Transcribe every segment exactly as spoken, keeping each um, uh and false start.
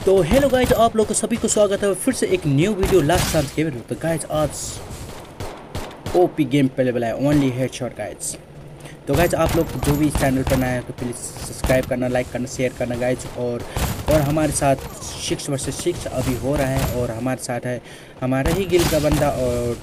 तो hello guys, आप लोग को सभी को स्वागत है फिर से एक new video last chance game में। तो गाइज आज ओपी गेम प्लेबल है, ओनली हेडशॉट गाइज। तो गाइज आप लोग जो भी इस चैनल पर नए हैं तो प्लीज़ सब्सक्राइब करना, लाइक करना, शेयर करना गाइज। और और हमारे साथ सिक्स वर्सेस सिक्स अभी हो रहा है और हमारे साथ है हमारा ही गिल का बंदा और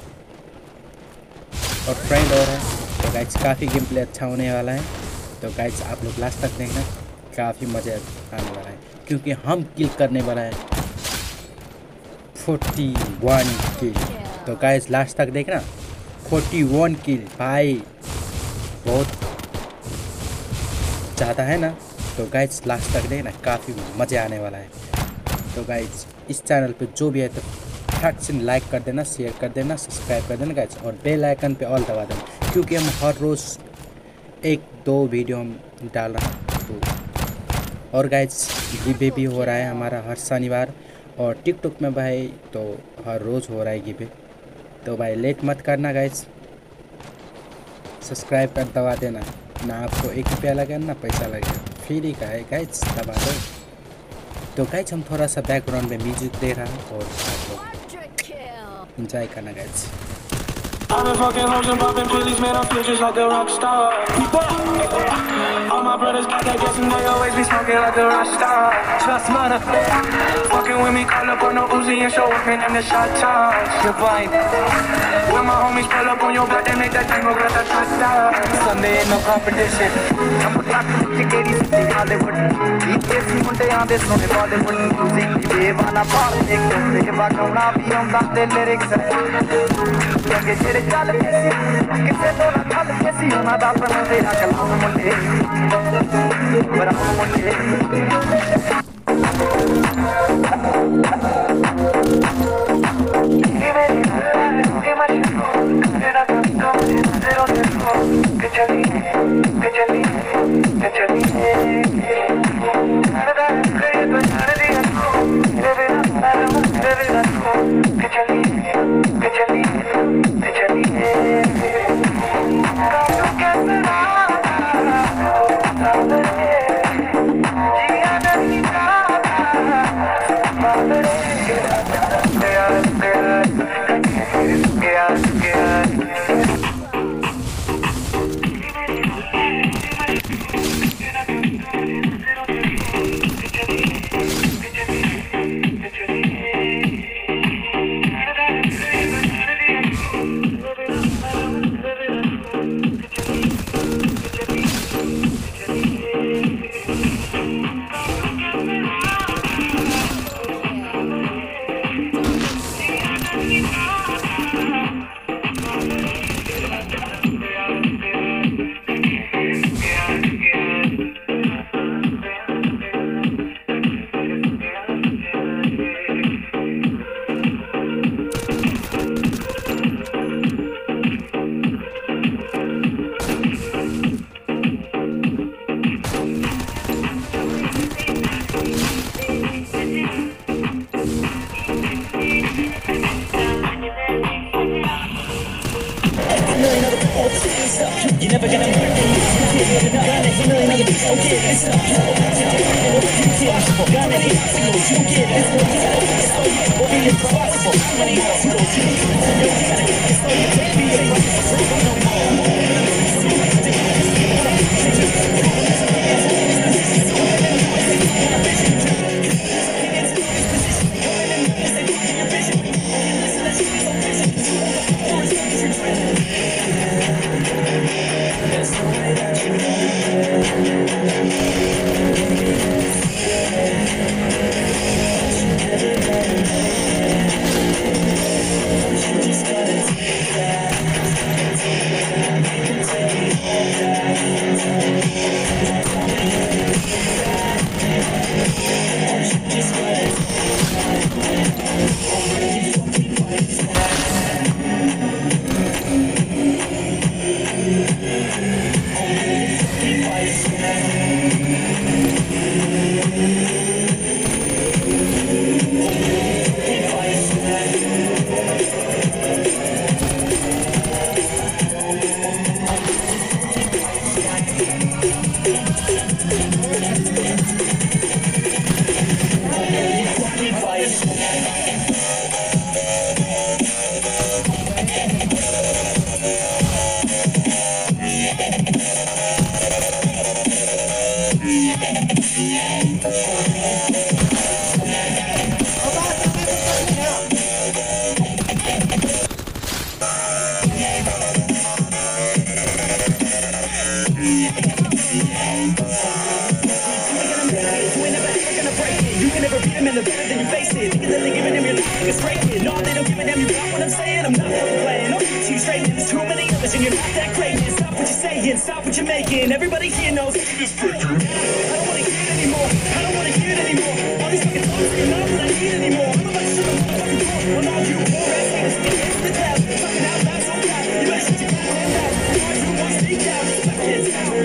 और फ्रेंड और है। तो गाइज काफ़ी गेम प्ले अच्छा होने वाला है। तो गाइज आप लोग लास्ट तक देखना, काफ़ी मज़ा आने वाला है क्योंकि हम किल करने वाला है फोर्टी वन किल। तो गाइस लास्ट तक देखना, फोर्टी वन किल भाई बहुत ज़्यादा है ना। तो गाइस लास्ट तक देखना, काफ़ी मज़े आने वाला है। तो गाइस इस चैनल पे जो भी है तो फट से लाइक कर देना, शेयर कर देना, सब्सक्राइब कर देना गाइस, और बेल आइकन पे ऑल दबा देना क्योंकि हम हर रोज़ एक दो वीडियो हम डाल रहे हैं। तो और गाइस गिवे भी हो रहा है हमारा हर शनिवार, और टिकटॉक में भाई तो हर रोज़ हो रहा है गिवे। तो भाई लेट मत करना गाइस, सब्सक्राइब कर दबा देना। ना आपको एक रुपया लगेगा ना पैसा लगेगा, फ्री का है गाइस, दबा दो। तो गाइस हम थोड़ा सा बैकग्राउंड में म्यूजिक दे रहा हूँ और आप लोग इंजॉय करना guys. I've been fucking hoes and popping pillies, man, I feel just like a rock star. All my brothers got that gas and they always be smoking like a rock star. Trust man, fucking with me, call up on no Uzi and show up in them the shot toss. You're fine. When my homies pull up on your block, they make that tango grata-ta-ta. Sunday ain't no competition. I'm a rock to the K D C, Hollywood. These days we want to on this, no Bollywood music. They wanna pop, ek dusre ke baad gauna bhi aunda te lyrics hai. चल किसे तो रखल कैसी होना दा पर तेरा कलाम मुंडे बराम मुंडे मेरा काम तेरा देखो के चली के चली के चली मेरा कहीं तो जाने दिया तेरे तेरे रखो के चली के चली के चली You never gonna hurt me. Got it, you know you don't get this stuff. Got it, you get this stuff. What is impossible? When you go to you, you gotta get this stuff. Take me away. Just gotta take that. You can never beat them in the better than you face it. Thinking that they're giving them your life like a straight kid. No, they don't give a damn, you got what I'm saying. I'm not fucking playing. I'll teach you straight. There's too many others and you're not that great. Man, stop what you're saying, stop what you're making. Everybody here knows this picture. I don't wanna hear it anymore. I don't wanna hear it anymore. All these fucking songs are not what I need anymore. I'm about to shut the motherfucking door on all you poor ass haters. Get into the cloud. Fucking out loud so loud. You better shut your goddamn mouth. All you want to speak out. Fuck it.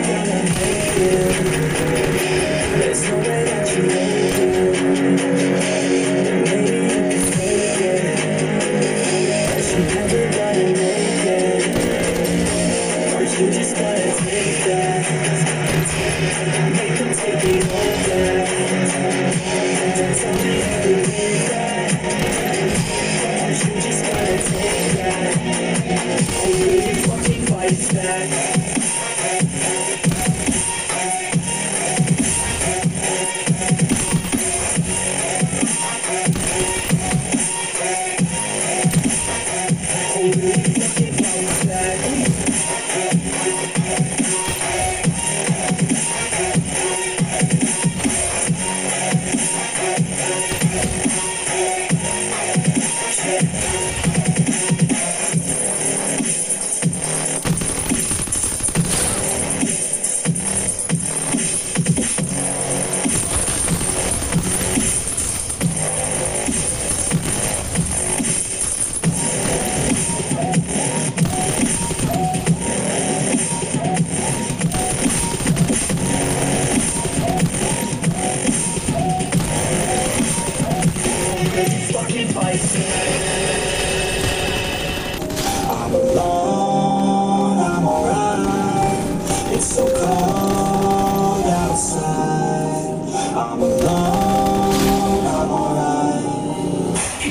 There's no way that you make it. Maybe you can fake it. But you never gotta make it. But you just gotta take that. Make them take it over. Tell me you believe that. But you just gotta take that. Only you fucking fight back. I'm alone, I'm alright. It's so cold outside. I'm alone, I'm alright.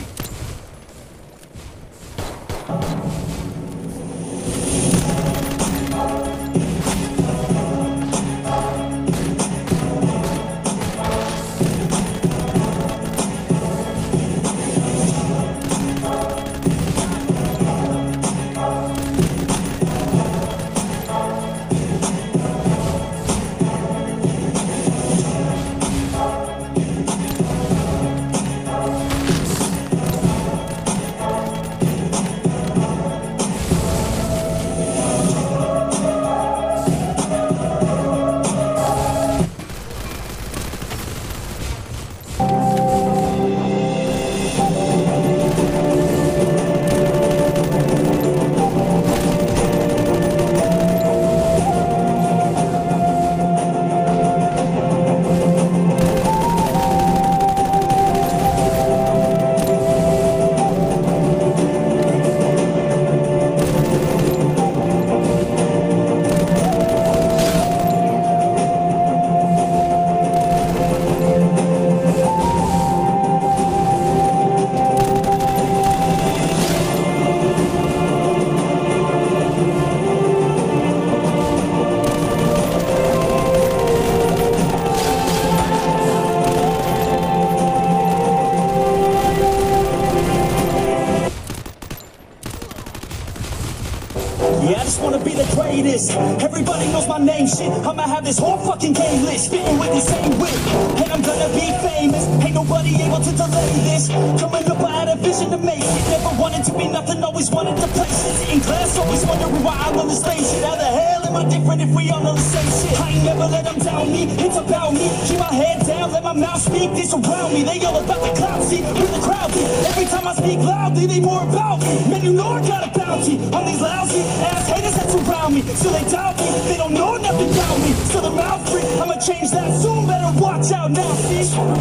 Yeah, I just wanna be the greatest. Everybody knows my name, shit. I'ma have this whole fucking game list, spitting with the same whip, and I'm gonna be famous. Ain't nobody able to delay this. Coming up, I had a vision to make it. Never wanted to be nothing, always wanted to place it. In class, always wondering why I'm on the stage shit. How the hell am I different if we all on the same shit? I ain't never let them down me, it's about me. Keep my head down, let my mouth speak. They surround me, they all about the clout, see, with the crowd be. Every time I speak loudly, they more about me. Man, you know I got a bounty on these lousy ass haters that surround me. So they doubt me, they don't know nothing about me. So the mouth free, I'ma change that soon. Better watch out now, see.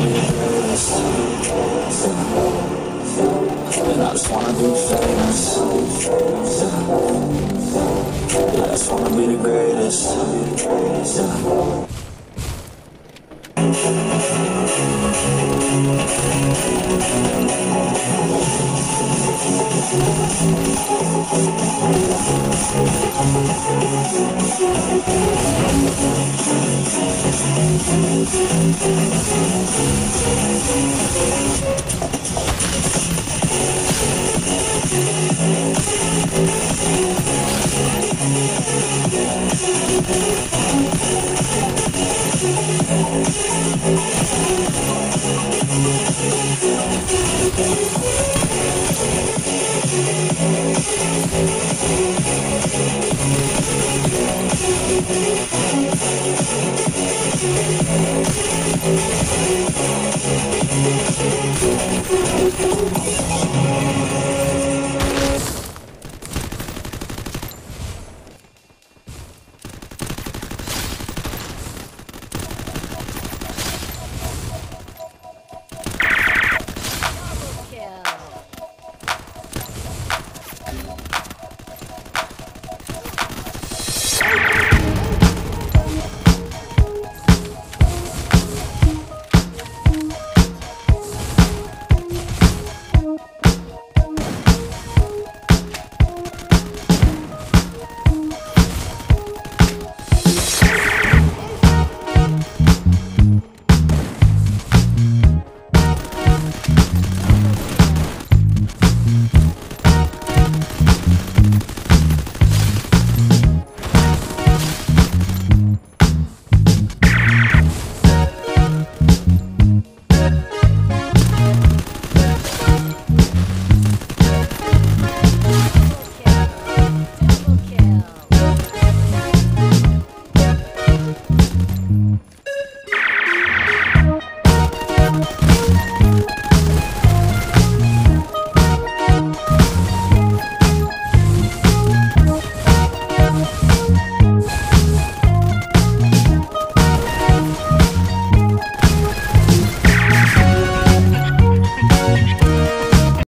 And I just wanna be famous. I just wanna be the greatest. Bye.